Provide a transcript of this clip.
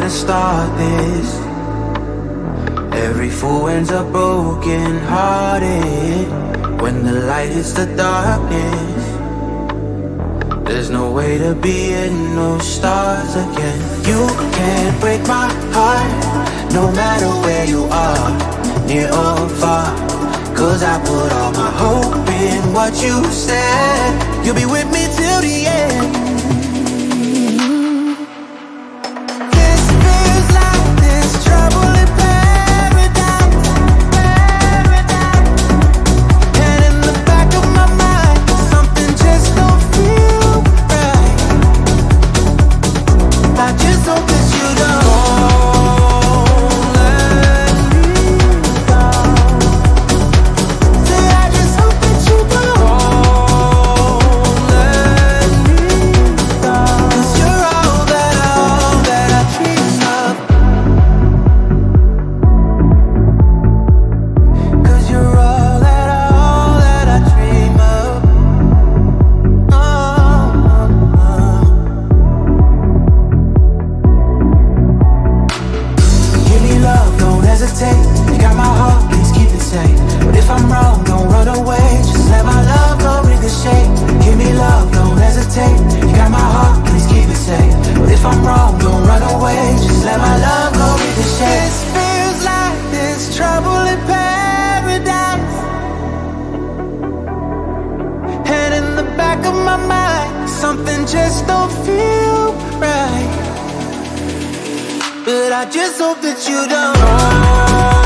wanna start this. Every fool ends up broken hearted when the light hits the darkness. There's no way to be in no stars again. You can't break my heart, no matter where you are, near or far. Cause I put all my hope in what you said. You'll be with me till the end. This feels like there's trouble in paradise. And in the back of my mind, something just don't feel right. I just hope that you don't let me go. Say I just hope that you don't let me go. 'Cause you're all that I dream of. 'Cause you're all that I dream of. Oh, oh, oh. Give me love, don't hesitate. You got my heart, please keep it safe. But if I'm wrong, don't run away. Just let my love go ricochet. Give me love, don't hesitate. You got my heart, please keep it safe. But if I'm wrong, don't run away. Just let my love go ricochet. This feels like there's trouble in paradise. And in the back of my mind, something just don't feel right. But I just hope that you don't